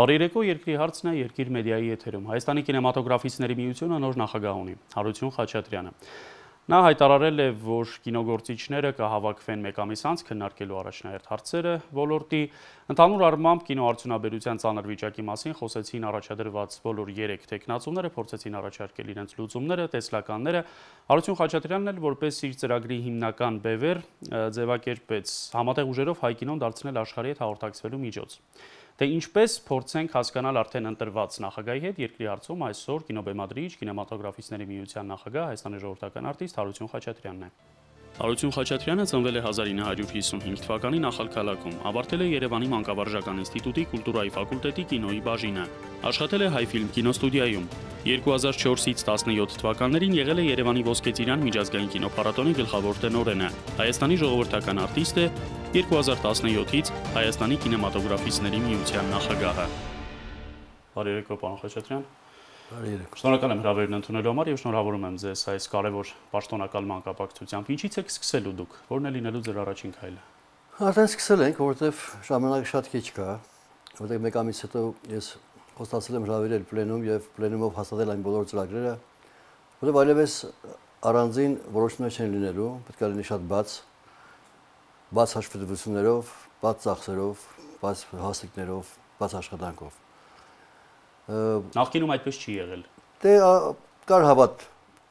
Բարերեկո երկրի հարցն է երկիր մեդիայի եթերում։ Հայաստանի կինեմատոգրաֆիստների միությունը նոր նախագահ ունի, Հարություն Խաչատրյանը։ Նա հայտարարել է, որ կինոգործիչները կհավաքվեն մեկ ամիս անց քննարկելու առաջնահերթ հարցերը ոլորտի։ Ընդհանուր առմամբ կինոարդյունաբերության ծանր վիճակի մասին խոսեցին առաջադրված բոլոր 3 տեխնացուները, փորձեցին առաջարկել իրենց լուծումները, տեսլականները։ Հարություն Խաչատրյանն էլ որպես իր ծրագրի հիմնական բևեռ ձևակերպեց համատեղ ուժերով հայ կինոն դարձնել աշխարհի հետ հաղորդակցվելու միջոց։ Թե ինչպես փորձենք հասկանալ արդեն ընտրված նախագահի հետ երկրի հարցում այսօր կինոբեմադրիչ, կինեմատոգրաֆիստների միության նախագահ Հայաստանի ժողովրդական արտիստ Հարություն Խաչատրյանն է։ Հարություն Խաչատրյանը ծնվել է 1955 թվականի Նախալքալաքում, ավարտել է Երևանի Մանկավարժական ինստիտուտի կուլտուրայի ֆակուլտետի կինոյի բաժինը, աշխատել է Հայֆիլմ կինոստուդիայում։ 2004-ից 17 թվականներին եղել է Երևանի Ոսկեծիրան միջազգային կինոփառատոնի գլխավոր տենորենը, Հայաստանի ժողովրդական արտիստ է, 2017-ից Հայաստանի կինեմատոգրաֆիստների միության նախագահը։ Բարերեկո, պարոն Խաչատրյան։ Շնորհակալ եմ հրավերն ընդունելու համար եւ շնորհավորում եմ ձեզ այս կարևոր պաշտոնակալ մանկապակցությամբ։ Ինչից եք սկսելու դուք, որն է լինելու ձեր առաջին քայլը։ Արդեն սկսել ենք, որովհետեւ ժամանակը շատ քիչ կա, որովհետեւ մեկ ամիս հետո ես խոստացել եմ հրավիրել պլենում եւ պլենումով հաստատել այն բոլոր ծրագրերը, որովհետեւ այլևս առանձին որոշումներ չեն լինելու, պետք է լինի շատ բաց հաշվետվություններով, բաց ծախսերով, բաց հասիկներով, բաց աշխատանքով։ Նախկինում այդպես չի եղել։ Դե կար հավատ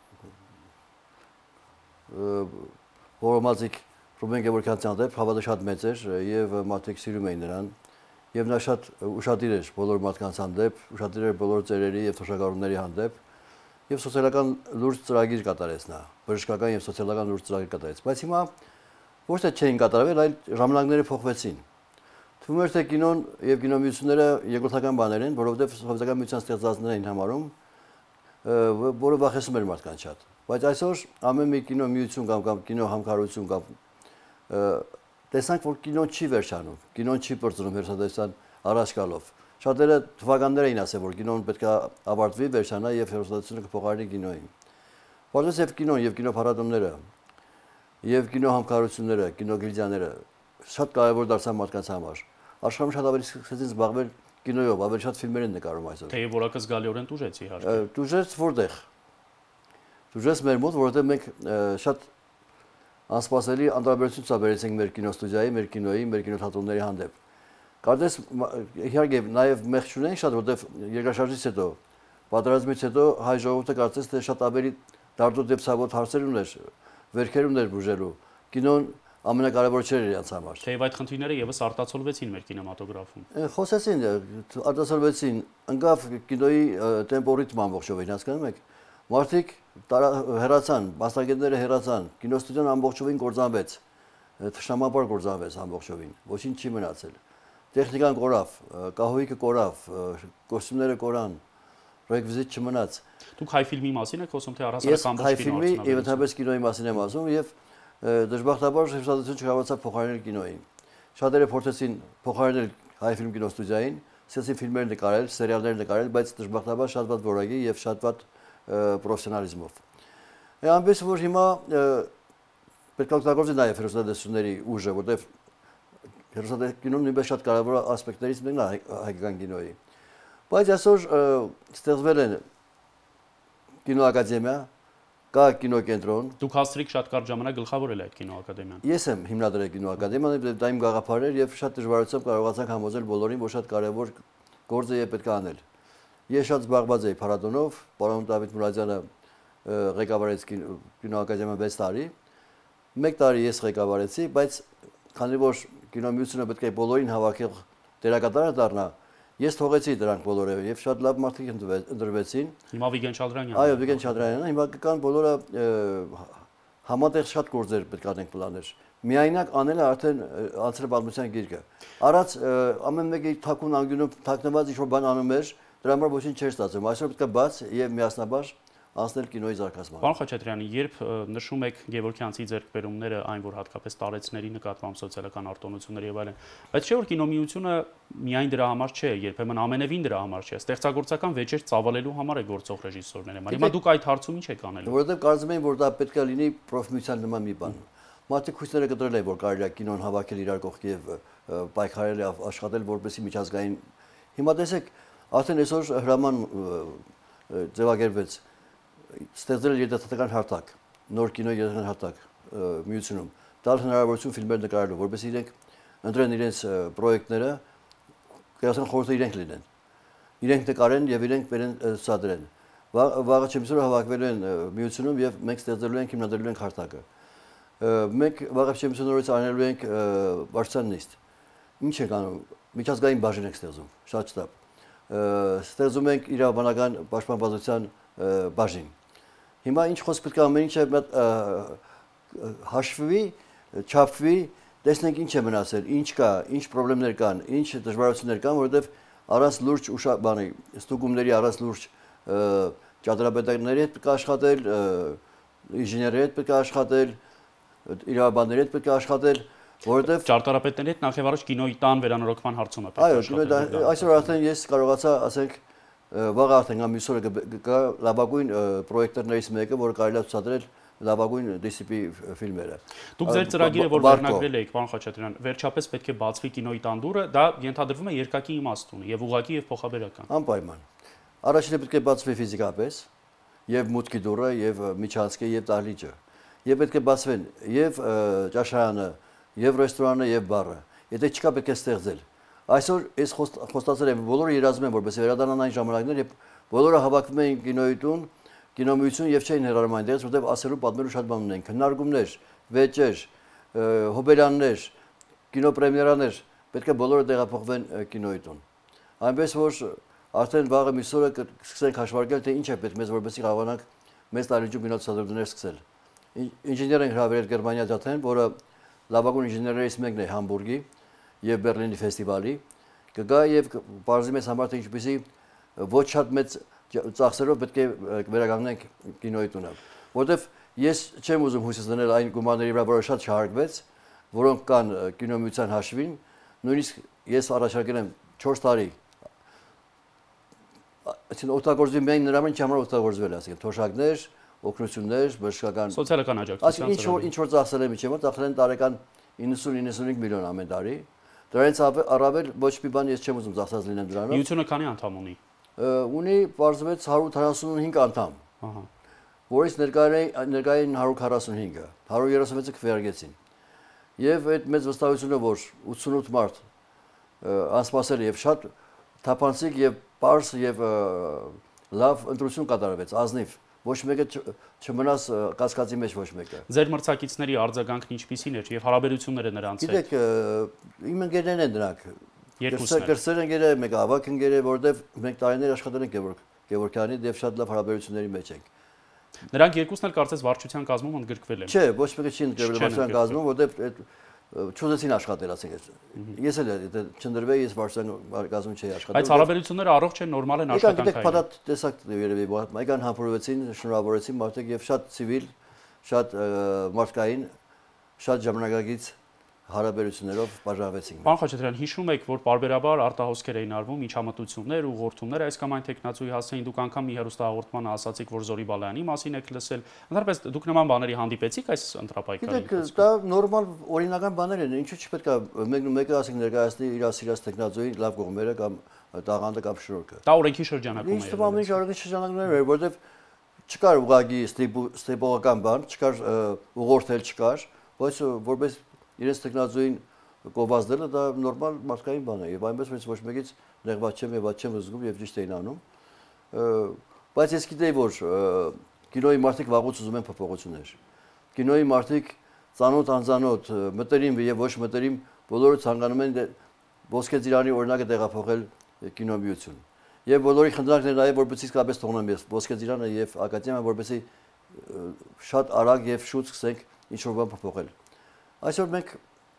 որոմացիկ Ռուբեն Գևորգյանցյան դեպ հավատը շատ մեծ էր եւ մարդիկ սիրում էին նրան եւ նա շատ ուշադիր էր բոլոր մարդկանց հանդեպ, ուշադիր էր բոլոր ծերերի եւ թոշակառուների հանդեպ եւ սոցիալական լուրջ ծրագիր կատարեց նա, բժշկական եւ սոցիալական լուրջ ծրագիր կատարեց, բայց հիմա ոչ թե չէին կատարվել, այլ ժամանակները փոխվեցին։ Թվում էր թե կինոն եւ կինոմիությունները երկրորդական բաներ են, որովհետեւ սովետական միության ստեղծածներ էին համարում, որը վախեցնում էր մարդկանց շատ։ Բայց այսօր ամեն մի կինոմիություն կամ կինո համակարգություն կամ տեսանք, որ կինոն չի վերջանում, կինոն չի բարձրանում հերոսադեսության առաջ գալով։ Շատերը թվականներ էին ասել, որ կինոն պետք է ավարտվի, վերջանա եւ հերոսադեսությունը կփոխարինի կինոյին։ Որովհետեւ եւ կինոն եւ կինոփառատոնները եւ կինո համակարգությունները, կինոգիլդիաները շատ կարևոր դարձան մարդկանց համար։ Աշխարհում շատ ավելի սկսեցին զբաղվել կինոյով, ավելի շատ ֆիլմեր են նկարում այսօր։ Թեև որակը զգալիորեն տուժեց իհարկե։ Տուժեց որտեղ։ Տուժեց մեր մոտ, որովհետև մենք շատ անսպասելի անդրադարձություն ցուցաբերեցինք մեր կինոստուդիայի, մեր կինոյի, մեր կինոթատրոնների հանդեպ։ Կարծես իհարկե նաև մեղք չունենք շատ, որովհետև երկրաշարժից հետո, պատերազմից հետո հայ ժողովուրդը կարծես թե շատ ավելի դարդոտ եւ ցավոտ հարցեր ուներ, վերքեր ուներ բուժելու։ Կինոն ամենակարևորը չէր իրենց համար։ Թեև այդ խնդիրները եւս արտացոլվեցին մեր կինեմատոգրաֆում։ Խոսեցին, արտացոլվեցին, ընկավ կինոյի տեմպո-ռիթմը ամբողջովին, հասկանում եք։ Մարդիկ հեռացան, մասնագետները հեռացան, կինոստուդիան ամբողջովին կործանվեց, թշնամաբար կործանվեց ամբողջովին, ոչինչ չի մնացել։ Տեխնիկան կորավ, կահույքը կորավ, կոստյումները կորան, ռեկվիզիտ չմնաց։ Դուք Հայֆիլմի մասին եք խոսում, թե առհասարակ ամբողջ Հայֆիլմի եւ ընդհանրապես կինոյի մասին եմ ասում եւ դժբախտաբար հերոսադեսությունը չկարողացավ փոխարինել կինոյին։ Շատերը փորձեցին փոխարինել Հայֆիլմ կինոստուդիային, սկսեցին ֆիլմեր նկարել, սերիալներ նկարել, բայց դժբախտաբար շատ վատ որակի եւ շատ վատ պրոֆեսիոնալիզմով։ Այնպես որ հիմա պետք է օգտագործել նաեւ հերոսադեսությունների ուժը, որտեղ հերոսադեսությունը նույնպես շատ կարևոր ասպեկտներից մեկն է հայկական կինոյի։ Բայց այսօր ստեղծվել են կինոակադեմիա, կա կինոկենտրոն։ Դուք հասցրիք շատ կարճ ժամանակ գլխավորել այդ կինոակադեմիան։ Ես եմ հիմնադրել կինոակադեմիան, դա իմ գաղափարն էր եւ շատ դժվարությամբ կարողացանք համոզել բոլորին, որ շատ կարեւոր գործ է եւ պետք է անել։ Ես շատ զբաղված էի փառատոնով, պարոն Դավիթ Մուրադյանը ղեկավարեց կինոակադեմիան 6 տարի։ 1 տարի ես ղեկավարեցի, բայց քանի որ կինոմիությունը պետք է բոլորին հավաքել դերակատարը դառնա, ես թողեցի դրանք բոլորը եւ շատ լավ մարդիկ ընտրվեցին։ Հիմա Վիգեն Չադրանյանն։ Այո, Վիգեն Չադրանյանն, հիմա կան բոլորը համատեղ շատ գործեր պետք է անենք պլաններ։ Միայնակ անելը արդեն անցել պատմության գիրկը։ Առած ամեն մեկի թակուն անգյունում թաքնված ինչ-որ բան անում էր, դրա համար ոչինչ չէր ստացվում։ Այսօր պետք է բաց եւ միասնաբար անցնել կինոյի զարգացմանը։ Պարոն Խաչատրյանի, երբ նշում եք Գևորգյանցի ձեռքբերումները, այն որ հատկապես տարեցների նկատմամբ սոցիալական արտոնություններ եւ այլն, բայց չէ որ կինոմիությունը միայն դրա համար չէ, երբեմն ամենևին դրա համար չէ, ստեղծագործական վեճեր ծավալելու համար է գործող ռեժիսորները։ Հիմա դուք այդ հարցում ինչ եք անելու։ Որովհետեւ կարծում եմ, որ դա պետք է լինի պրոֆեսիոնալ նման մի բան։ Մարդիկ հույսները կտրել են, որ կարելի է կինոն հավաքել իրար կողքի եւ պայքարել աշխատել որպեսզի միջազգային Հիմա տեսեք, արդեն այսօր հրաման ձևակերպվեց ստեղծել երիտասարդական հարթակ, նոր կինո երիտասարդական հարթակ միությունում, տալ հնարավորություն ֆիլմեր նկարելու, որովհետեւ իրենք ընտրեն իրենց պրոյեկտները, գրասան խորհուրդը իրենք լինեն։ Իրենք նկարեն եւ իրենք բերեն ցուցադրեն։ Վաղը չեմսուրը հավաքվելու են միությունում եւ մենք ստեղծելու ենք հիմնադրելու ենք հարթակը։ Մենք վաղը չեմսուրից անելու ենք վարչության նիստ։ Ինչ ենք անում։ Միջազգային բաժին ենք ստեղծում, շատ շտապ։ Ստեղծում ենք իրավաբանական պաշտպանվածության բաժին։ Հիմա ինչ խոսք պետք է ամեն ինչը հաշվի, չափվի, տեսնենք ինչ է մնացել, ինչ կա, ինչ խնդիրներ կան, ինչ դժվարություններ կան, որովհետեւ առանց լուրջ ստուգումների, առանց լուրջ ճարտարապետների հետ պետք է աշխատել, ինժեներների հետ պետք է աշխատել, իրավաբանների հետ պետք է աշխատել, որովհետև ճարտարապետների հետ նախ եւ առաջ կինոյի տան վերանորոգման հարցում է պետք է աշխատել։ Այո, այսօր արդեն ես կարողացա, ասենք, վաղ արդեն ամիսօրը կգա լավագույն պրոյեկտորներից մեկը, որը կարելի է ցուցադրել լավագույն DCP ֆիլմերը։ Դուք ձեր ծրագիրը որ վերնագրել եք, պարոն Խաչատրյան, վերջապես պետք է բացվի կինոյի տան դուռը, դա ենթադրվում է երկակի իմաստ ունի եւ ուղղակի եւ փոխաբերական։ Անպայման։ Առաջինը պետք է բացվի ֆիզիկապես, եւ մուտքի դուռը, եւ միջանցքը, եւ դահլիճը։ Եվ պետք է բացվեն եւ ճաշարանը, եւ ռեստորանը, եւ բարը։ Եթե չկա, պետք է ստեղծել։ Այսօր ես խոստացել եմ, բոլորը երազում են, որպես վերադառնան այն ժամանակներ, երբ բոլորը հավաքվում էին կինոյի տուն, կինոմիություն եւ չէին հեռանում այնտեղից, որտեղ ասելու պատմելու շատ բան ունեն, քննարկումներ, վեճեր, հոբելյաններ, կինոպրեմիերաներ, պետք է բոլորը տեղափոխվեն կինոյի տուն։ Այնպես որ արդեն վաղը միսօրը կսկսենք հաշվարկել, թե ինչ է պետք մեզ, որպեսզի կարողանանք մեծ տարիջում կինոցուցադրումներ սկսել։ Ինժեներ ենք հրավիրել Գերմանիա դատեն, որը լավագույն ինժեներներից մեկն է Համբուրգի եւ Բերլինի ֆեստիվալի, կգա եւ բարձի մեզ համար թե ինչպեսի ոչ շատ մեծ ծախսերով պետք է վերականգնենք կինոյի տունը, որովհետեւ ես չեմ ուզում հույսս դնել այն գումարների վրա, որը շատ չհարգվեց, որոնք կան կինոմիության հաշվին, նույնիսկ ես առաջարկել եմ 4 տարի այսինքն օգտագործվի միայն նրա համար օգտագործվել, ասենք թոշակներ, օգնություններ, բժշկական սոցիալական աջակցություն, այսինքն ինչ որ ծախսել եմ, իջեմ, ծախսել են տարեկան 90-95 միլիոն ամեն տարի։ Դրանից առավել ոչ մի բան ես չեմ ուզում ծախսած լինեմ դրանով։ Միությունը քանի անդամ ունի։ Ունի պարզվեց 145 անդամ։ Ահա։ Որից ներկային 145-ը, 136-ը քվեարկեցին։ Եվ այդ մեծ վստահությունը, որ 88 մարդ անսպասել եւ շատ թափանցիկ եւ պարզ եւ լավ ընտրություն կատարվեց, ազնիվ։ Ոչ մեկը չմնաց կասկածի մեջ ոչ մեկը։ Ձեր մրցակիցների արձագանքն ինչպիսին էր եւ հարաբերությունները նրանց հետ։ Գիտեք, իմ ընկերներն են դրանք։ Երկուսն կրսեր ընկեր է, մեկ ավակ ընկեր է, որովհետեւ մենք տարիներ աշխատել ենք Գևորգյանի եւ շատ լավ հարաբերությունների մեջ ենք։ Նրանք երկուսն էլ կարծես վարչության կազմում ընդգրկվել են։ Չէ, ոչ մեկը չի ընդգրկվել վարչության կազմում, որովհեւ այդ չուզեցին աշխատել, ասենք։ Ես էլ չնդրվեի, ես վարչության կազմում չէի աշխատել։ Բայց հարաբերությունները առողջ են, նորմալ են, աշխատանքային։ Գիտեք, փաթաթ տեսակ երևի, մեկան համբուրվեցին, շնորհավորեցին մարդիկ եւ շատ ցիվիլ, շատ մարդկային, շատ ժամանակակից հարաբերություններով բաժանվեցինք։ Պարոն Խաչատրյան, հիշում եք, որ պարբերաբար արտահոսքեր էին արվում, միջամտություններ, ուղղորդումներ, այս կամ այն տեխնացուի հասցեին, դուք անգամ մի հեռուստահաղորդման ասացիք, որ Զորի Բալայանի մասին եք լսել։ Ընդհանրապես դուք նման բաների հանդիպեցիք այս ընտրապայքարի։ Գիտեք, դա նորմալ օրինական բաներ են, ինչու՞ չպետք է մեկն ու մեկը ասենք ներկայացնի իր ասիրած տեխնացուի լավ կողմերը կամ տաղանդը կամ շնորհքը։ Դա օրենքի շրջանակում է։ Ինչ թվում ամեն ինչ օրենքի շրջանակներ էր, որովհետև չկար ուղղակի ստեփողական բան, չկար ուղղորդել չկար, բայց որպես իրենց տեխնացուին կովազդելը դա նորմալ մարդկային բան է եւ այնպես որ ոչ մեկից նեղված չեմ եւ ված չեմ զգում եւ ճիշտ էին անում բայց ես գիտեի որ կինոյի մարդիկ վաղուց ուզում են փոփոխություններ կինոյի մարդիկ ծանոթ անծանոթ մտերիմ եւ ոչ մտերիմ բոլորը ցանկանում են ոսկե ծիրանի օրինակը տեղափոխել կինոմիություն եւ բոլորի խնդրանքն է նաեւ որպեսզի իսկապես թողնեմ ես ոսկե ծիրանը եւ ակադեմիան որպեսզի շատ արագ եւ շուտ սկսենք ինչ որ բան փոփոխել այսօր մենք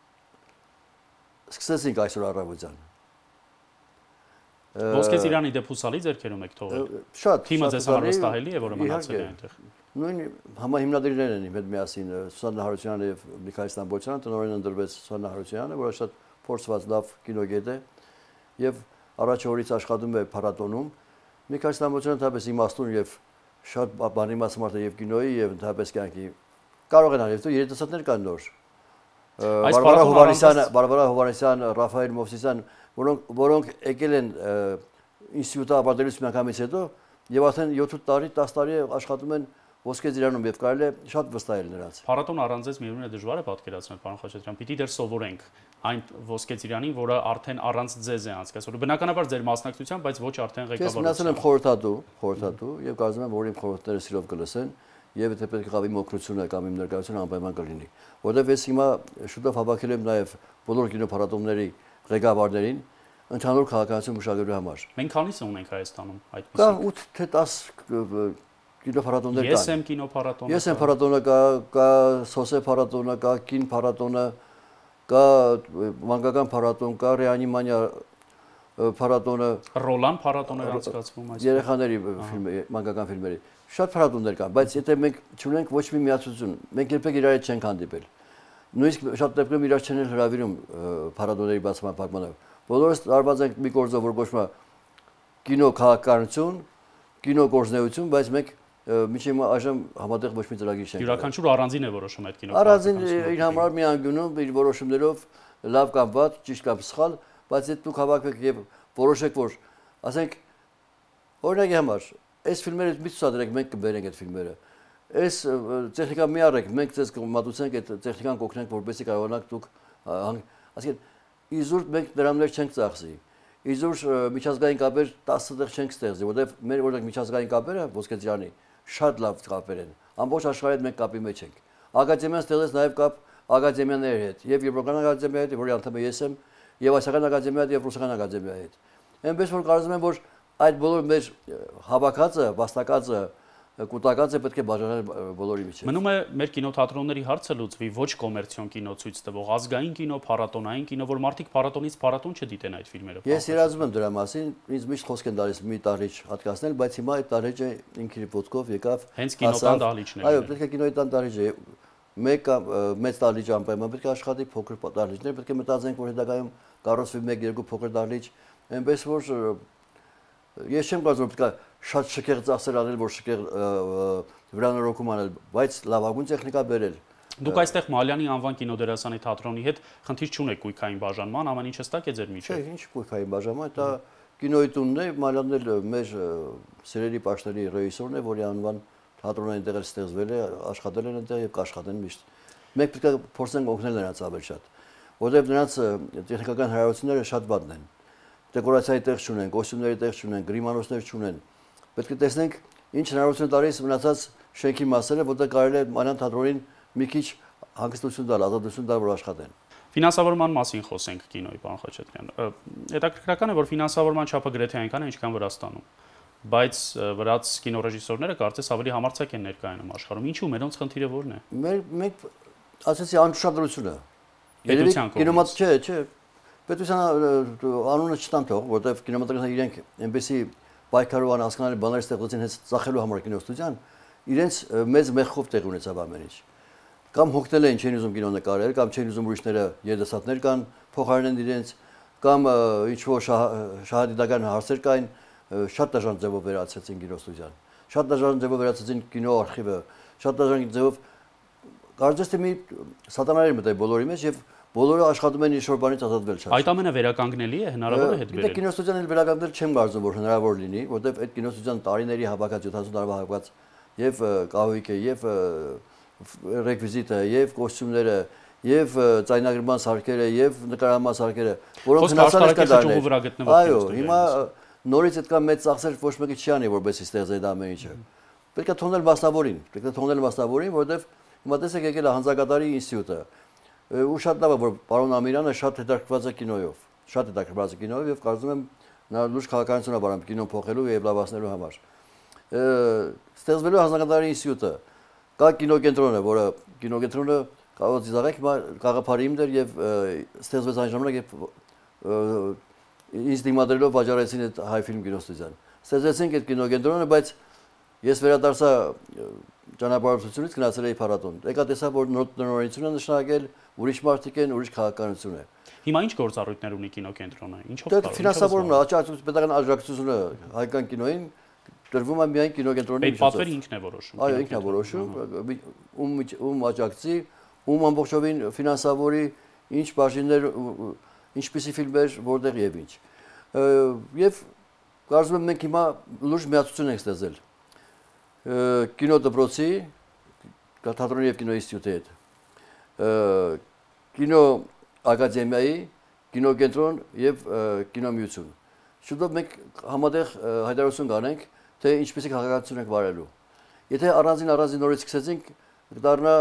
սկսեցինք այսօր առավոտյան։ Ոսկե ծիրանի դեպուսալի ձեռքերում եք թողել։ Շատ թիմը ձեզ համար վստահելի է, որը մնացել է այնտեղ։ Նույն համահիմնադիրներն են իմ հետ միասին Սուսաննա Հարությունյանը եւ Միքայել Ստամբոլյանը, տնօրեն ընդրվեց Սուսաննա Հարությունյանը, որը շատ փորձված լավ կինոգետ է եւ առաջ օրից աշխատում է փառատոնում։ Միքայել Ստամբոլյանը ընդհանրապես իմաստուն եւ շատ բանի մաս մարդ է եւ կինոյի եւ ընդհանրապես կյանքի կարող են անել երիտասարդներ կան նոր Բարբարա Հովհաննիսյան, Ռաֆայել Մովսիսյան, որոնք եկել են ինստիտուտը ավարտելուց միանգամից հետո եւ արդեն 7 տարի, 10 տարի աշխատում են Ոսկե ծիրանում եւ կարելի է շատ վստահել նրանց։ Փառատոն առանձնես միևնույն է դժվար է պատկերացնել, պարոն Խաչատրյան, պիտի դեռ սովորենք այն Ոսկե ծիրանին, որը արդեն առանց ձեզ է անցկացվել։ Բնականաբար ձեր մասնակցությամբ, բայց ոչ արդեն ղեկավարությամբ։ Ես մնացել եմ խորհրդատու եւ կարծում եմ, որ իմ խորհուրդները սիրով կլսեն եւ եթե պետք է գավի օգնությունը կամ իմ ներկայությունը անպայման կլինի։ Որովհետեւ ես հիմա շուտով հավաքել եմ նաեւ բոլոր կինոփառատոների ղեկավարներին ընդհանուր քաղաքացիություն մշակելու համար։ Մենք քանիսը ունենք Հայաստանում այդպես։ Կա 8 թե 10 կինոփառատոներ կան։ Ես եմ կինոփառատոնը։ Ես եմ փառատոնը կա Սոսե փառատոնը, կա Կին փառատոնը, կա մանկական փառատոն, կա Ռեանիմանիա փառատոնը, Ռոլան փառատոն էր անցկացվում այս։ Երեխաների մանկական ֆիլմերի։ Շատ փառատոններ կան, բայց եթե մենք չունենք ոչ մի միացություն, մենք երբեք իրար հետ չենք հանդիպել։ Նույնիսկ շատ դեպքերում իրար չեն հրավիրում փառատոների բացման պայմանով։ Բոլորս տարված ենք մի գործով, որ կոչվում է կինո քաղաքականություն, կինո գործունեություն, բայց մենք միջին այժմ համատեղ ոչ մի ծրագիր չենք։ Յուրաքանչյուր առանձին է որոշում այդ կինո։ Առանձին իր համար մի անգյունում իր որոշումներով լավ կամ վատ, ճիշտ կամ սխալ, բայց եթե դուք հավաքվեք եւ որոշեք, որ ասենք օրինակի համար այս ֆիլմերը մի ցուցադրեք, մենք կբերենք այդ ֆիլմերը։ Այս տեխնիկա մի առեք, մենք ձեզ կմատուցենք այդ տեխնիկան կօգնենք, որպեսզի կարողանաք դուք ասենք իզուր մենք դրամներ չենք ծախսի։ Իզուր միջազգային կապեր 10 տեղ չենք ստեղծի, որովհետև մեր օրինակ միջազգային կապերը Ոսկե ծիրանի շատ լավ կապեր են։ Ամբողջ աշխարհի հետ մենք կապի մեջ ենք։ Ակադեմիան ստեղծեց նաև կապ ակադեմիաների հետ, եւ Եվրոպական ակադեմիայի հետ, որի անդամ ես եմ, եւ Ասիական ակադեմիայի հետ, եւ Ռուսական ակադեմիայի հետ։ Այնպես որ կարծում եմ, որ այդ բոլոր մեր հավաքածը, վաստակածը, կուտակածը պետք է բաժանել բոլորի միջև։ Մնում է մեր կինոթատրոնների հարցը լուծվի ոչ կոմերցիոն կինո ցույց տվող, ազգային կինո, փառատոնային կինո, որ մարդիկ փառատոնից փառատոն չդիտեն այդ ֆիլմերը։ Ես երազում եմ դրա մասին, ինձ միշտ խոսք են տալիս մի տարիջ հատկացնել, բայց հիմա այդ տարիջը ինքն իր ոտքով եկավ։ Հենց կինոտան դահլիճներ։ Այո, պետք է կինոյի տան տարիջը մեկ մեծ դահլիճ անպայման պետք է աշխատի, փոքր դահլիճներ պետք է մտածենք, որ հետագայում կառուցվի 1-2 փոքր դահլիճ, այնպես որ ես չեմ կարծում պետք է շատ շքեղ ծախսեր անել, որ շքեղ վրանորոգում անել, բայց լավագույն տեխնիկա բերել։ Դուք այստեղ Մալյանի անվան կինոդերասանի թատրոնի հետ խնդիր չունեք գույքային բաժանման, ամեն ինչը ստակ է ձեր միջև։ Չէ, ինչ գույքային բաժանման, դա կինոյի տունն է, Մալյանն էլ մեր սերերի պաշտների ռեժիսորն է, որի անվան թատրոնը այնտեղ էլ ստեղծվել է, աշխատել են այնտեղ եւ կաշխատեն միշտ։ Մենք պետք է փորձենք օգնել նրանց ավելի շատ, որովհետեւ նրանց տեխնիկական հնարավորությունները շատ վատն են։ Դեկորացիայի տեղ չունեն, կոստյումների տեղ չունեն, գրիմանոցներ չունեն։ Պետք է տեսնենք ինչ հնարավորություն տալիս մնացած շենքի մասերը, որտեղ կարելի է Մալյան թատրոնին մի քիչ հանգստություն տալ, ազատություն տալ, որ աշխատեն։ Ֆինանսավորման մասին խոսենք կինոյի, պարոն Խաչատրյան։ Հետաքրքրական է, որ ֆինանսավորման չափը գրեթե այնքան է, ինչքան Վրաստանում, բայց վրաց կինոռեժիսորները կարծես ավելի համարձակ են ներկայանում աշխարհում։ Ինչու՞ մերոնց խնդիրը որն է։ Մենք ասեցի անշուշադրությունը։ Երևի կինոմատ չէ, պետության անունը չտան թող, որտեղ կինոմատոգրաֆիան իրենք այնպեսի պայքարով անհասկանալի բաներ ստեղծեցին հենց ծախելու համար կինոստուդիան, իրենց մեծ մեղքով տեղ ունեցավ ամեն ինչ։ Կամ հոգնել էին, չեն ուզում կինո նկարել, կամ չեն ուզում ուրիշները երիտասարդներ կան, փոխարինեն իրենց, կամ ինչ որ շահադիտական հարցեր կային, շատ դաժան ձևով վերացեցին կինոստուդիան։ Շատ դաժան ձևով վերացեցին կինո արխիվը, շատ դաժան ձևով կարծես թե մի սատանաներ մտել բոլորի մեջ եւ բոլորը աշխատում են ինչ-որ բանից ազատվել չափ։ Այդ ամենը վերականգնելի է, հնարավոր է հետ բերել։ Դե կինոստուդիան էլ վերականգնել չեմ կարծում, որ հնարավոր լինի, որովհետև այդ կինոստուդիան տարիների հավաքած 70 տարվա հավաքած եւ կահույքը, եւ ռեկվիզիտը, եւ կոստյումները, եւ ձայնագրման սարքերը, եւ նկարահանման սարքերը, որոնք հնարավոր է դառնել։ Այո, հիմա նորից այդքան մեծ ծախսեր ոչ մեկը չի անի, որպեսզի ստեղծի այդ ամեն ինչը։ Պետք է թողնել մասնավորին, որովհետև հիմա տեսեք եկել է Հանձակատարի ինստիտուտը։ Ու շատ լավ է, որ պարոն Ամիրյանը շատ հետաքրքրված է կինոյով եւ կարծում եմ նա լուրջ քաղաքականություն է բարամ կինոն փոխելու եւ լավացնելու համար։ Ստեղծվելու Հանձնակատարի ինստիտուտը, կա կինոկենտրոնը, որը կինոկենտրոնը կարող է ծիծաղեք, հիմա գաղափարի իմ դեր եւ ստեղծվեց այն ժամանակ, երբ ինձ դիմադրելով վաճառեցին այդ հայ ֆիլմ կինոստուդիան։ Ստեղծեցինք այդ կինոկենտրոնը, բայց ես վերադարձա ճանապարհորդությունից գնացել էի փառատոն։ Եկա տեսա, որ նորություն է նշանակել, ուրիշ մարդիկ են, ուրիշ քաղաքականություն է։ Հիմա ինչ գործառույթներ ունի կինոկենտրոնը։ Ինչով կարող է։ Ֆինանսավորումն, պետական աջակցությունը հայկական կինոյին տրվում է միայն կինոկենտրոնի միջոցով։ Այդ պատվերը ինքն է որոշում։ Այո, ինքն է որոշում, ում աջակցի, ում ամբողջովին ֆինանսավորի ինչ բաժիններ, ինչպիսի ֆիլմեր, որտեղ եւ ինչ։ Եվ կարծում եմ մենք հիմա լուրջ միացություն ենք ստեղծել կինոդպրոցի, թատրոնի եւ կինոյի ինստիտուտի հետ, կինո ակադեմիայի, կինոկենտրոն եւ կինոմիություն։ Շուտով մենք համատեղ հայտարարություն կանենք, թե ինչպիսի քաղաքացիություն ենք վարելու։ Եթե առանձին նորից սկսեցինք, կդառնա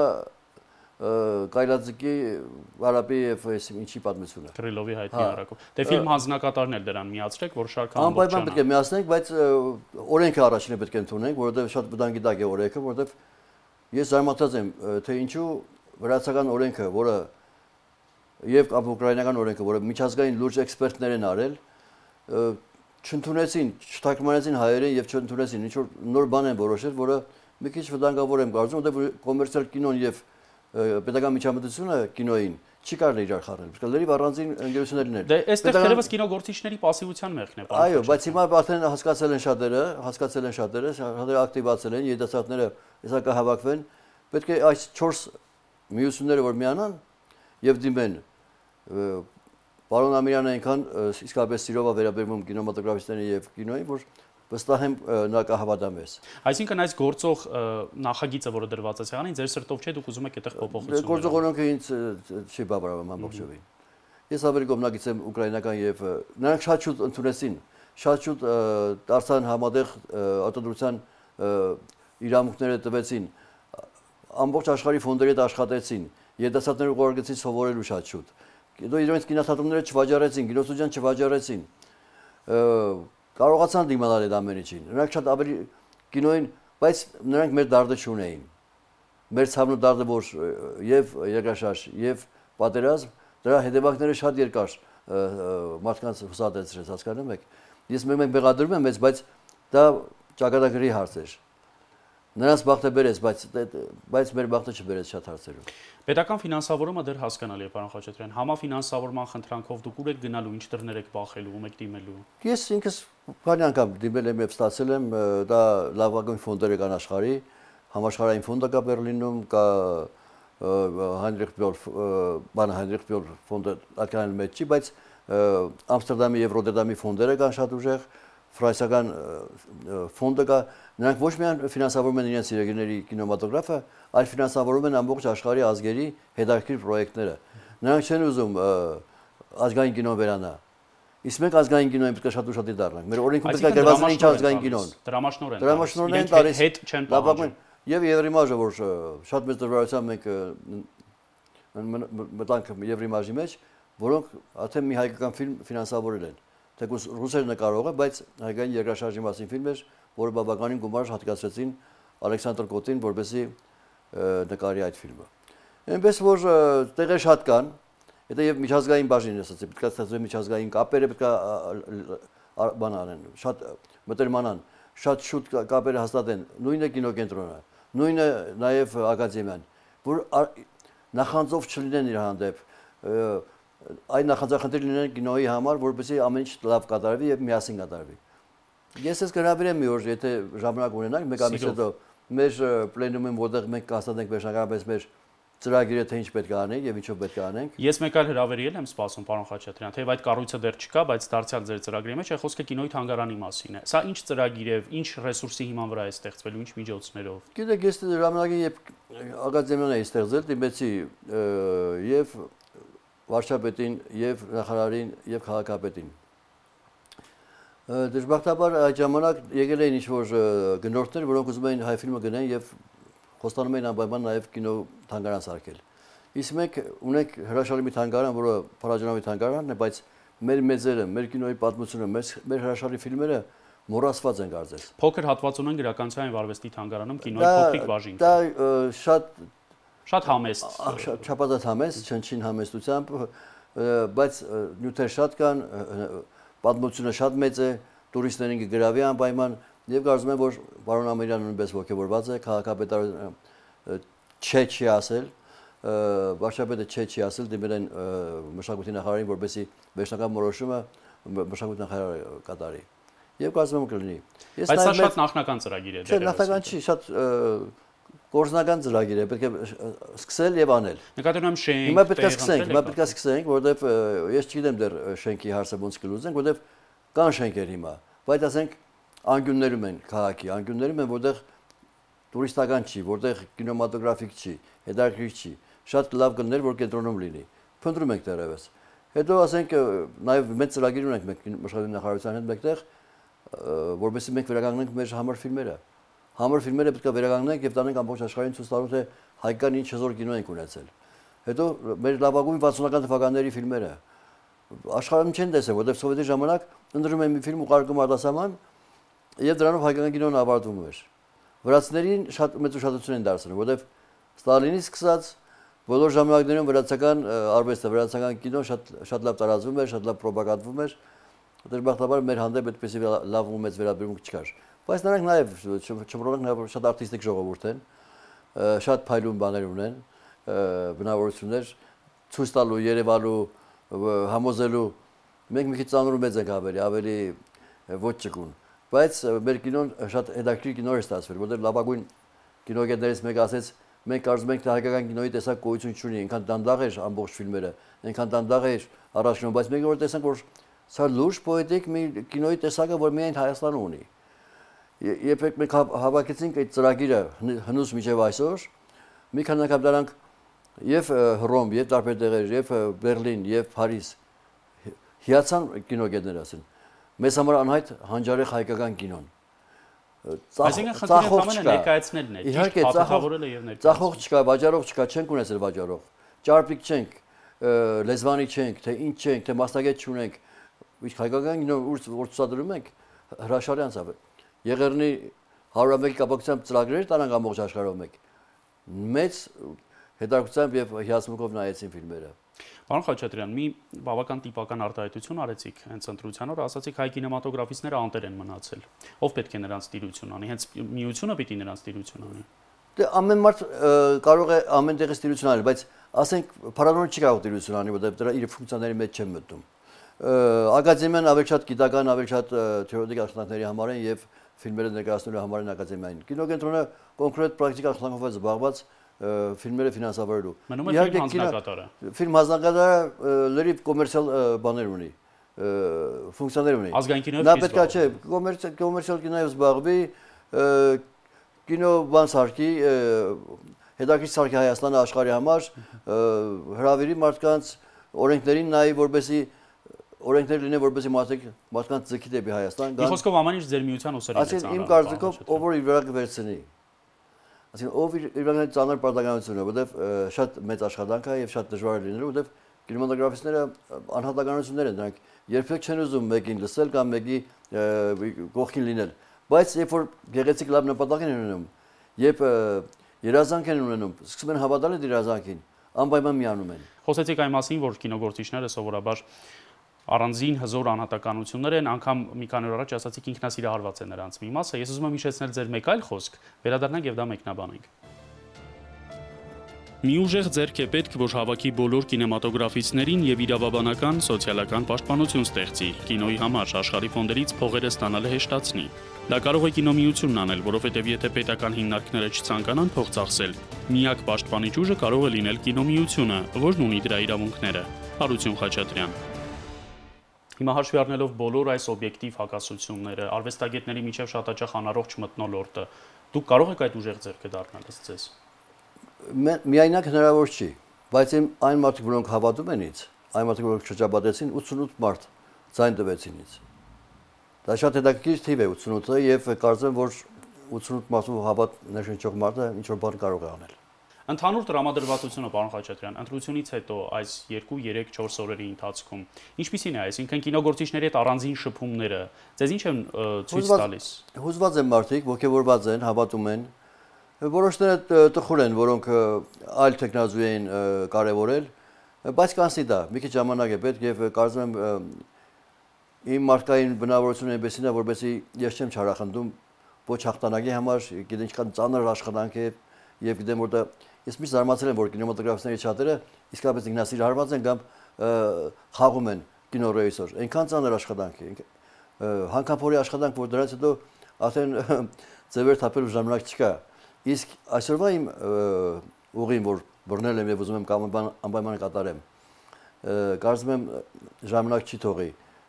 Կայլաձիկի, Արաբի եւ ինչի պատմությունը։ Կրիլովի հայտնի առակով։ Դե ֆիլմ հանձնակատարն էլ դրան միացրեք, որ շարքը ամբողջանա։ Անպայման պետք է միացնենք, բայց օրենքը առաջինը պետք է ընդունենք, որովհետեւ շատ վտանգիտակ է օրենքը, որովհետեւ ես զարմացած եմ, թե ինչու վրացական օրենքը, որը եւ ուկրաինական օրենքը, որը միջազգային լուրջ էքսպերտներ են արել, չընդունեցին, չթարգմանեցին հայերեն եւ չընդունեցին, ինչ որ նոր բան են որոշել, որը մի քիչ վտանգավոր եմ կարծում, որովհետեւ կոմերցիալ կինոն եւ պետական միջամտությունը կինոյին չի կարելի իրար խառնել։ Պետք է լրիվ առանձին ընկերություններ լինեն։ Դե այստեղ թերևս կինոգործիչների պասիվության մեղքն է, պարոն։ Այո, բայց հիմա արդեն հասկացել են շատերը, շատերը ակտիվացել են, երիտասարդները հեսա կհավաքվեն։ Պետք է այս 4 միությունները որ միանան եւ դիմեն։ Պարոն Ամիրյանը այնքան իսկապես սիրով է վերաբերվում կինոմատոգրաֆիստներին եւ կինոյին, որ վստահ եմ նա կհավատա մեզ։ Այսինքն այս գործող նախագիծը, որը դրված է ցեղանին, ձեր սրտով չէ, դուք ուզում եք այդտեղ փոփոխություն։ Գործող օրենքը ինձ չի բավարարում ամբողջովին։ Ես ավելի կողմնակից եմ ուկրաինական եւ նրանք շատ շուտ ընդունեցին, շատ շուտ դարձան համատեղ արտադրության իրավունքները տվեցին, ամբողջ աշխարհի ֆոնդերի հետ աշխատեցին, երիտասարդները ուղարկեցին սովորելու շատ շուտ։ Իրենց կինոթատրոնները չվաճառեցին, կինոստուդիան չվաճառեցին։ Կարողացան դիմանալ այդ ամեն ինչին։ Նրանք շատ ավելի կինոյին, բայց նրանք մեր դարդը չունեին։ Մեր ցավն ու դարդը որ եւ երկրաշարժ եւ պատերազմ, դրա հետևանքները շատ երկար մարդկանց հուսադեցրեց, հասկանում եք։ Ես մենք մեղադրում եմ, բայց դա ճակատագրի հարց էր։ Նրանց բախտը բերեց, բայց մեր բախտը չբերեց շատ հարցերում։ Պետական ֆինանսավորումը դեռ հասկանալի է, պարոն Խաչատրյան։ Համաֆինանսավորման խնդրանքով դուք ուր եք գնալու, ինչ դռներ եք բախելու, ում եք դիմելու։ Ես ինքս բանի անգամ դիմել եմ եւ ստացել եմ, դա լավագույն ֆոնդերը կան աշխարհի, համաշխարհային ֆոնդը կա Բերլինում, կա Հայնրիխ Բյոլ ֆոնդը ակրան մեջ չի, բայց Ամստերդամի եւ Ռոտերդամի ֆոնդերը կան շատ ուժեղ, ֆրանսիական ֆոնդը կա, նրանք ոչ միայն ֆինանսավորում են իրենց երեգների կինոմատոգրաֆը, այլ ֆինանսավորում են ամբողջ աշխարհի ազգերի հետաքրքիր պրոյեկտները։ Նրանք չեն ուզում ազգային կինոն վերանա։ Իսկ մենք ազգային կինոյին պետք է շատ ուշադիր դառնանք։ Մեր օրենքում պետք է գրված լինի ինչ ազգային կինոն։ Դրամաշնորհն են տալիս չեն պահանջում։ Եվ Եվրիմաժը, որ շատ մեծ դժվարությամբ մենք մտանք Եվրիմաժի մեջ, որոնք արդեն մի հայկական ֆիլմ ֆինանսավորել են։ Թեկուզ ռուսերենը կարող է, բայց հայկական երկրաշարժի մասին ֆիլմ էր, որը բավականին գումար հատկացրեցին Ալեքսանդր Կոտին, որպեսզի նկարի այդ ֆիլմը։ Այնպես որ տեղեր շատ կան, դա եւ միջազգային բաժին ասացի, պետք է ստեղծվեն միջազգային կապերը, պետք է բան անեն, շատ մտերմանան, շատ շուտ կապերը հաստատեն, նույնը կինոկենտրոնը, նույնը նաեւ ակադեմիան, որ նախանձով չլինեն իր հանդեպ, այն նախանձախնդիր լինեն կինոյի համար, որպեսզի ամեն ինչ լավ կատարվի եւ միասին կատարվի։ Ես ես կհրավիրեմ մի օր, եթե ժամանակ ունենանք, մեկ ամիս հետո մեր պլենումին, որտեղ մենք կհաստատենք վերջնականապես մեր ծրագիրը, թե ինչ պետք է անենք եւ ինչով պետք է անենք։ Ես մեկ այլ հրավերի եմ սպասում, պարոն Խաչատրյան, թեև այդ կառույցը դեռ չկա, բայց դարձյալ ձեր ծրագրի մեջ է խոսքը կինոյի թանգարանի մասին է։ Սա ինչ ծրագիր է, ինչ ռեսուրսի հիման վրա է ստեղծվելու, ինչ միջոցներով։ Գիտեք, ես ժամանակին երբ ակադեմիան էի ստեղծել, դիմեցի եւ վարչապետին եւ նախարարին եւ քաղաքապետին։ Դժբախտաբար այդ ժամանակ եկել էին ինչ-որ գնորդներ, որոնք ուզում էին հայ ֆիլմը գնեն եւ խոստանում էին անպայման նաեւ կինո թանգարան սարքել։ Իսկ մենք ունենք հրաշալի մի թանգարան, որը Փարաջանովի թանգարանն է, բայց մեր մեծերը, մեր կինոյի պատմությունը, մեր հրաշալի ֆիլմերը մոռացված են կարծես։ Փոքր հատված ունեն գրականության վարվեստի թանգարանում կինոյի փոքրիկ բաժին։ Դա շատ համեստ, չափազանց համեստ, չնչին համեստությամբ, բայց նյութեր շատ կան, պատմությունը շատ մեծ է, տուրիստներին կգրավի անպայման եւ կարծում եմ, որ պարոն Ամիրյանը նույնպես ողջավորված է, քաղաքապետարը չի ասել, վարչապետը չի ասել, դիմել են մշակույթի նախարարին, որպեսզի վերջնական որոշումը մշակույթի նախարարը կատարի։ Եվ կարծում եմ կլինի։ Բայց սա շատ նախնական ծրագիր է դեռևս։ Չէ, նախնական չի, շատ գործնական ծրագիր է, պետք է սկսել եւ անել։ Նկատի ունեմ շենք։ Հիմա պետք է սկսենք, որովհետեւ ես չգիտեմ դեռ շենքի հարցը ոնց կլուծենք, որովհետեւ կան շենքեր հիմա, բայց ասենք անկյուններում են քաղաքի, անկյուններում են, որտեղ տուրիստական չի, որտեղ կինեմատոգրաֆիկ չի, հետաքրքիր չի, շատ լավ կներ, որ կենտրոնում լինի։ Փնտրում ենք դեռևս։ Հետո ասենք նաեւ մեծ ծրագիր ունենք մենք աշխատանքի նախարարության հետ մեկտեղ, որովհետեւ մենք վերականգնենք մեր համար ֆիլմերը։ Համար ֆիլմերը պետք է վերականգնենք եւ տանենք ամբողջ աշխարհին ցույց տալու թե հայկական ինչ հզոր կինո ենք ունեցել։ Հետո մեր լավագույն 60-ական թվականների ֆիլմերը աշխարհում չեն տեսել, որովհետեւ սովետի ժամանակ ընդրում են մի ֆիլմ ուղարկում արտասահման եւ դրանով հայկական կինոն ավարտվում էր։ Վրացիներին շատ մեծ ուշադրություն են դարձնում, որովհետեւ Ստալինից սկսած բոլոր ժամանակներում վրացական արվեստը, վրացական կինոն շատ լավ տարածվում էր, շատ լավ պրոպագանդվում էր։ Դժբախտաբար մեր հանդեպ այդպեսի լավ ու մեծ վերաբերմունք չկար։ Բայց նրանք նաև չմոռանանք նաև շատ արտիստիկ ժողովուրդ են, շատ փայլուն բաներ ունեն, բնավորություններ ցույց տալու, երևալու, համոզելու։ Մենք մի քիչ ծանր ու մեծ ենք ավելի ոչ ճկուն։ Բայց մեր կինոն շատ հետաքրքիր կինո է ստացվել, որտեղ լավագույն կինոգետներից մեկը ասեց, մենք կարծում ենք թե հայկական կինոյի տեսակ գոյություն չունի, այնքան դանդաղ էր ամբողջ ֆիլմերը, այնքան դանդաղ էր առաջնում, բայց մենք որ տեսանք, որ սա լուրջ պոետիկ մի կինոյի տեսակը, որ միայն Հայաստանը ունի։ Երբ մենք հավաքեցինք այդ ծրագիրը հնուց մինչև այսօր, մի քանի անգամ դրանք եւ Հռոմ, եւ տարբեր տեղեր, եւ Բերլին, եւ Փարիզ հիացան կինոգետները ասեն։ Մեզ համար անհայտ հանջարեղ հայկական կինոն։ Այսինքն խնդիրը ամենը ներկայացնելն է, ճիշտ պատահավորելը եւ ներկայացնելը։ Ծախող չկա, վաճառող չկա, չենք ունեցել վաճառող։ Ճարպիկ չենք, լեզվանի չենք, թե ինչ չենք, թե մասնագետ չունենք։ Իսկ հայկական կինոն որ ցուցադրում ենք հրաշալի անցավ։ Եղեռնի 101-ի կապակցությամբ ծրագրեր տանանք ամբողջ աշխարհով մեկ։ Մեծ հետաքրքրությամբ եւ հիացմունքով նայեցին ֆիլմերը։ Պարոն Խաչատրյան, մի բավական տիպական արտահայտություն արեցիք հենց ընտրության օրը, ասացիք հայ կինեմատոգրաֆիստները անտեր են մնացել։ Ով պետք է նրանց տիրություն անի, հենց միությունը պիտի նրանց տիրություն անի։ Դե ամեն մարդ կարող է ամեն տեղից տիրություն անել, բայց ասենք փառատոնը չի կարող տիրություն անի, որտեղ դրա իր ֆունկցիաների մեջ չեն մտնում։ Ակադեմիան ավելի շատ գիտական, ավելի շատ թեորետիկ աշխատանքների համար են եւ ֆիլմերը ներկայացնելու համար են ակադեմիային։ Կինոկենտրոնը կոնկրետ պրակտիկ աշխատանքով է զբաղված ֆիլմերը ֆինանսավորելու։ Մնում է ֆիլմ հանձնակատարը։ Ֆիլմ հանձնակատարը լրիվ կոմերցիալ բաներ ունի, ֆունկցիաներ ունի։ Ազգային կինոյով նա պետք է չէ, կոմերցիալ կինոյով զբաղվի, կինո բան սարքի, հետաքրքիր սարքի Հայաստանը աշխարհի համար, հրավիրի մարդկանց օրենքներին նայի, որպեսզի օրենքներ լինեն, որպեսզի մարդկանց ձգի դեպի Հայաստան գան։ Մի խոսքով ամեն ինչ ձեր միության ուսերին է ծանր։ Այսինքն իմ կարծիքով ով որ իր վրա կվերցնի։ Այսինքն ով իր վրա ծանր պարտականություն է, որովհետև շատ մեծ աշխատանք է եւ շատ դժվար է լինելու, որովհետև կինեմատոգրաֆիստները անհատականություններ են, դրանք երբեք չեն ուզում մեկին լսել կամ մեկի կողքին լինել, բայց երբ որ գեղեցիկ լավ նպատակ են ունենում, երբ երազանք են ունենում, սկսում են հավատալ այդ երազանքին, անպայման միանում են։ Խոսեցիք այն մասին, որ կինոգործիչները սովորաբար առանձին հզոր անհատականություններ են, անգամ մի քանի օր առաջ ասացիք ինքնասիրահարված է նրանց մի մասը։ Ես ուզում եմ հիշեցնել ձեր մեկ այլ խոսք, վերադառնանք եւ դա մեկնաբանենք։ Մի ուժեղ ձեռք է պետք, որ հավաքի բոլոր կինեմատոգրաֆիստներին եւ իրավաբանական, սոցիալական պաշտպանություն ստեղծի, կինոյի համար աշխարհի ֆոնդերից փողերը ստանալը հեշտացնի։ Դա կարող է կինոմիությունն անել, որովհետեւ եթե պետական հիմնարկները չցանկանան փող ծախսել, միակ պաշտպանիչ ուժը կարող է լինել կինոմիությունը, որն ունի դրա իրավունքները։ Հարություն Խաչատրյան։ Հիմա հաշվի առնելով բոլոր այս օբյեկտիվ հակասությունները, արվեստագետների միջև շատ հաճախ անառողջ մթնոլորտը, դուք կարող եք այդ ուժեղ ձեռքը դառնալ ըստ ձեզ։ Միայնակ հնարավոր չի, բայց այն մարդիկ, որոնք հավատում են ինձ, այն մարդիկ, որոնք շրջապատեցին 88 մարդ ձայն տվեցին ինձ։ Դա շատ հետաքրքիր թիվ է 88-ը եւ կարծեմ, որ 88 մարդու հավատ ներշնչող մարդը ինչ որ բան կարող է անել։ Ընդհանուր տրամադրվածությունը, պարոն Խաչատրյան, ընտրությունից հետո այս 2, 3, 4 օրերի ընթացքում ինչպիսին է, այսինքն կինոգործիչների հետ առանձին շփումները, ձեզ ինչ են ցույց տալիս։ Հուզված են մարդիկ, ոգևորված են, հավատում են։ Որոշները տխուր են, որոնք այլ տեխնազու են կարևորել, բայց կանցի դա, մի քիչ ժամանակ է պետք եւ կարծում եմ իմ մարդկային բնավորությունը այնպեսին է, որպեսզի ես չեմ չարախնդում ոչ հաղթանակի համար, գիտեմ ինչքան ծանր աշխատանք է եւ գիտեմ որ դա ես միշտ զարմացել եմ, որ կինեմատոգրաֆիստների շատերը իսկապես ինքնասիրահարված են կամ խաղում են կինոռեժիսոր։ Այնքան ծանր աշխատանք է, հանքափորի աշխատանք, որ դրանից հետո արդեն ձևեր թափելու ժամանակ չկա։ Իսկ այսօրվա իմ ուղին, որ բռնել եմ եւ ուզում եմ անպայման կատարեմ, կարծում եմ ժամանակ չի թողի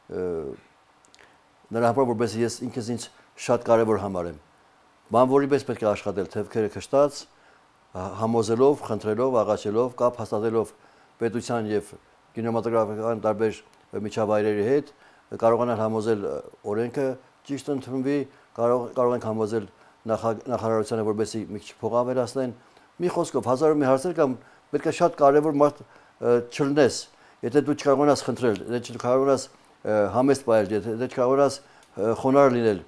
նրա համար, որպես ես ինքս ինձ շատ կարևոր համարեմ։ Բանվորի պես պետք է աշխատել, թևքերը քշտած, համոզելով, խնդրելով, աղաչելով, կապ հաստատելով պետության եւ կինեմատոգրաֆիական տարբեր միջավայրերի հետ, կարողանալ համոզել օրենքը ճիշտ ընդունվի, կարող ենք համոզել նախարարությանը, որպեսզի մի քիչ փող ավելացնեն։ Մի խոսքով, հազար ու մի հարցեր կամ պետք է շատ կարևոր մարդ չլնես, եթե դու չկարողանաս խնդրել, եթե չկարողանաս համեստ պահել, եթե չկարողանաս խոնարհ լինել,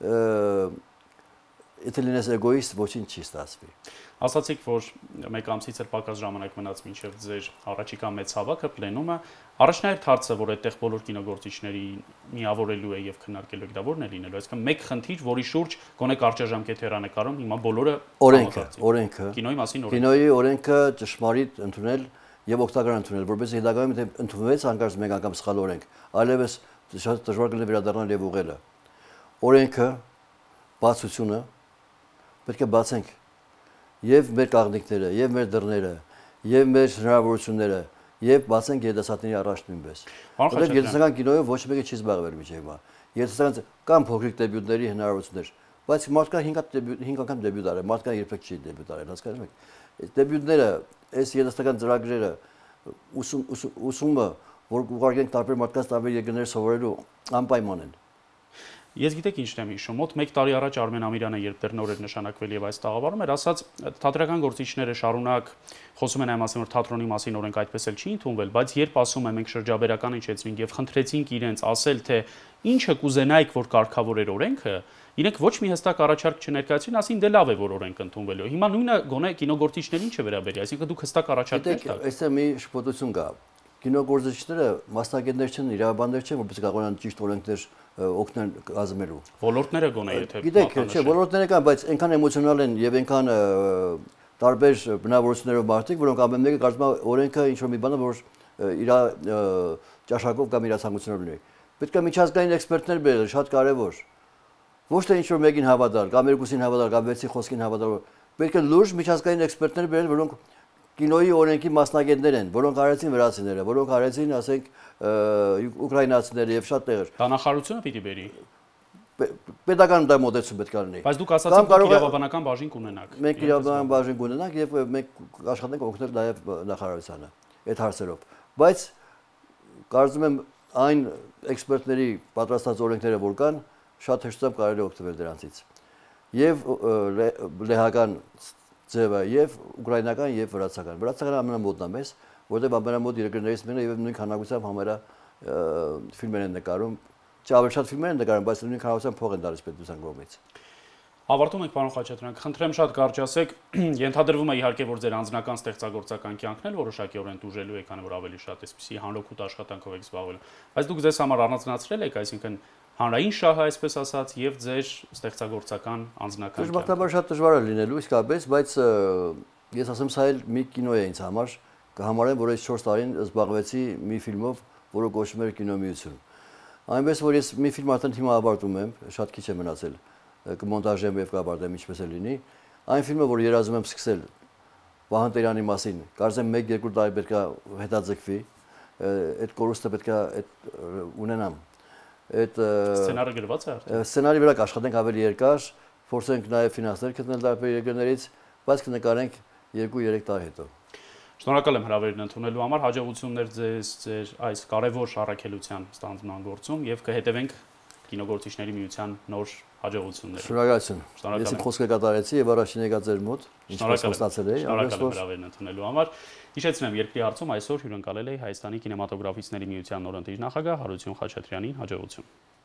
եթե լինես էգոիստ, ոչինչ չի ստացվի։ Ասացիք, որ մեկ ամսից էլ պակաս ժամանակ մնաց մինչև ձեր առաջիկա մեծ հավաքը, պլենումը։ Առաջնահերթ հարցը, որ այդտեղ բոլոր կինոգործիչների միավորելու է եւ քննարկելու է, դա ո՞րն է լինելու։ Այսինքն մեկ խնդիր, որի շուրջ գոնե կարճաժամկետ հեռանկարում հիմա բոլորը օրենքը, կինոյի մասին օրենքը։ Կինոյի օրենքը ճշմարիտ ընդունել եւ օգտակար ընդունել, որովհետեւ հետագայում եթե ընդունվեց հանկարծ մեկ անգամ սխալ օրենք, այլևս շատ դժվար կլինի վերադառնալ եւ ուղղելը։ Օրենքը, բացությունը պետք է բացենք եւ մեր կաղնիկները, եւ մեր դռները, եւ մեր հնարավորությունները, եւ բացենք երիտասարդների առաջ նույնպես։ Որտեղ երիտասարդական կինոյով ոչ մեկը չի զբաղվել մինչև հիմա։ Երիտասարդ կամ փոքրիկ դեբյուտների հնարավորություններ, բայց մարդկա 5 անգամ դեբյուտ արել, մարդկա երբեք չի դեբյուտ արել, հասկանում եք։ Այս դեբյուտները, այս երիտասարդական ծրագրերը, ուսումը, որ ուղարկենք տարբեր մարդկանց տարբեր երկրներ սովորելու, անպայման են։ Ես գիտեք ինչն եմ հիշում, մոտ 1 տարի առաջ Արմեն Ամիրյանը, երբ դեռ նոր էր նշանակվել եւ այս տաղավարում էր, ասաց թատրոնական գործիչները շարունակ խոսում են այն մասին, որ թատրոնի մասին օրենք այդպես էլ չի ընդունվել, բայց երբ ասում եմ մենք շրջաբերական իջեցրինք եւ խնդրեցինք իրենց ասել, թե ինչը կուզենայիք, որ կարգավոր էր օրենքը, իրենք ոչ մի հստակ առաջարկ չներկայացրին, ասին դե լավ է, որ օրենք ընդունվելու է։ Հիմա նույնը գոնե կինոգործիչներին ինչ է վերաբերի, այսինքն դուք հստակ առաջարկներ տաք։ Այստեղ մի շփոթություն կա։ Կինոգործիչները մասնագետներ չեն, իրավաբաններ չեն, որպես կարողանան ճիշտ օրենքներ օգնել կազմելու։ Ոլորտները գոնե եթե գիտեք, չէ, ոլորտները կան, բայց այնքան էմոցիոնալ են եւ այնքան տարբեր բնավորություններով մարդիկ, որոնք ամեն մեկը կարծում է օրենքը ինչ որ մի բան է, որ իր ճաշակով կամ իր ցանկությունով լինի։ Պետք է միջազգային էքսպերտներ բերել, շատ կարեւոր։ Ոչ թե ինչ որ մեկին հավատալ, կամ երկուսին հավատալ, կամ վեցի խոսքին հավատալ։ Պետք է լուրջ միջազգային էքսպերտներ բերել, որոնք կինոյի օրենքի մասնագետներ են, որոնք արեցին վրացիները, որոնք արեցին, ասենք, ուկրաինացիները եւ շատ տեղեր։ Դա նախարարությունը պիտի բերի։ Պետական դա մոտեցում պետք է լինի։ Բայց դուք ասացիք, որ իրավաբանական բաժին կունենաք։ Մենք իրավաբանական բաժին կունենանք եւ մենք աշխատենք օգնել նաեւ նախարարությանը այդ հարցերով։ Բայց կարծում եմ այն էքսպերտների պատրաստած օրենքները, որ կան, շատ հեշտությամբ կարելի է օգտվել դրանցից։ Եվ լեհական ձևը եւ ուկրաինական եւ վրացական։ Վրացականը ամենամոտն է մեզ, որտեղ ամենամոտ երկրներից մեկն է եւ նույն քանակությամբ համարյա ֆիլմեր են նկարում, ավելի շատ ֆիլմեր են նկարում, բայց նույն քանակությամբ փող են տալիս պետության կողմից։ Ավարտում ենք, պարոն Խաչատրյան, խնդրեմ շատ կարճ ասեք, ենթադրվում է իհարկե, որ ձեր անձնական ստեղծագործական կյանքն էլ որոշակիորեն դուժելու է, քանի որ ավելի շատ էսպիսի հանրօգուտ աշխատանքով եք զբաղվել։ Բայց դուք ձեզ համար առանձնացրել եք, այսինքն հանրային շահը, այսպես ասած, եւ ձեր ստեղծագործական անձնական կյանքը։ Դժբախտաբար շատ դժվար է լինելու իսկապես, բայց ես ասեմ, սա էլ մի կինո է ինձ համար, կհամարեմ, որ այս 4 տարին զբաղվեցի մի ֆիլմով, որը կոչվում էր Կինոմիություն։ Այնպես որ ես մի ֆիլմ արդեն հիմա ավարտում եմ, շատ քիչ է մնացել, կմոնտաժեմ եւ կավարտեմ ինչպես է լինի։ Այն ֆիլմը, որ երազում եմ սկսել Վահան Տերյանի մասին, կարծեմ 1-2 տարի պետք է հետաձգվի, այդ կորուստը պետք է ունենամ։ Այդ սցենարը գրված է արդեն։ Սցենարի վրա կաշխատենք ավելի երկար, փորձենք նաեւ ֆինանսներ գտնել տարբեր երկրներից, բայց կնկարենք 2-3 տարի հետո։ Շնորհակալ եմ հրավերն ընդունելու համար, հաջողություններ ձեզ ձեր այս կարևոր առաքելության ստանձնման գործում եւ կհետևենք կինոգործիչների միության նոր հաջողությունները։ Շնորհակալություն։ Ես իմ խոսքը կատարեցի եւ առաջին եկա ձեր մոտ, ինչպես ստացել էի, շնորհակալ եմ հրավերն ընդունելու համար։ Հիշեցնեմ, երկրի հարցում այսօր հյուրընկալել էի Հայաստանի կինեմատոգրաֆիստների միության նորընտիր նախագահ Հարություն Խաչատրյանին, հաջողություն։